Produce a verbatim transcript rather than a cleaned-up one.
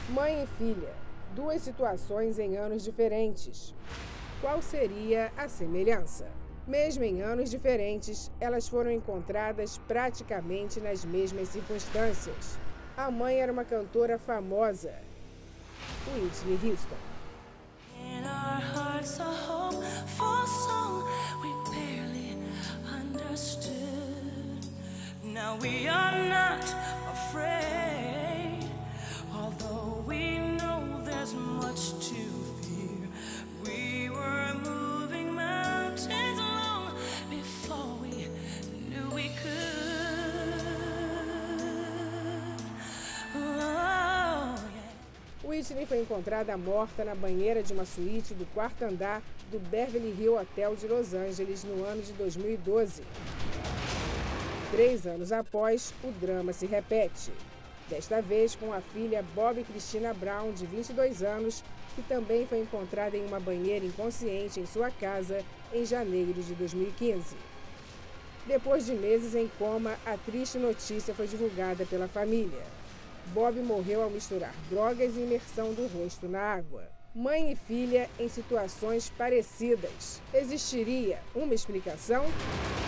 Mãe e filha, duas situações em anos diferentes. Qual seria a semelhança? Mesmo em anos diferentes, elas foram encontradas praticamente nas mesmas circunstâncias. A mãe era uma cantora famosa, Whitney Houston. In our hearts, a hopeful song we barely understood. Now we are not afraid, although we know there's much to fear. We were moving mountains long before we knew we could. Oh, yeah. Whitney foi encontrada morta na banheira de uma suíte do quarto andar do Beverly Hills Hotel de Los Angeles no ano de dois mil e doze. Três anos após, o drama se repete. Desta vez com a filha Bobbi Kristina Brown, de vinte e dois anos, que também foi encontrada em uma banheira inconsciente em sua casa em janeiro de dois mil e quinze. Depois de meses em coma, a triste notícia foi divulgada pela família. Bobbi morreu ao misturar drogas e imersão do rosto na água. Mãe e filha em situações parecidas. Existiria uma explicação?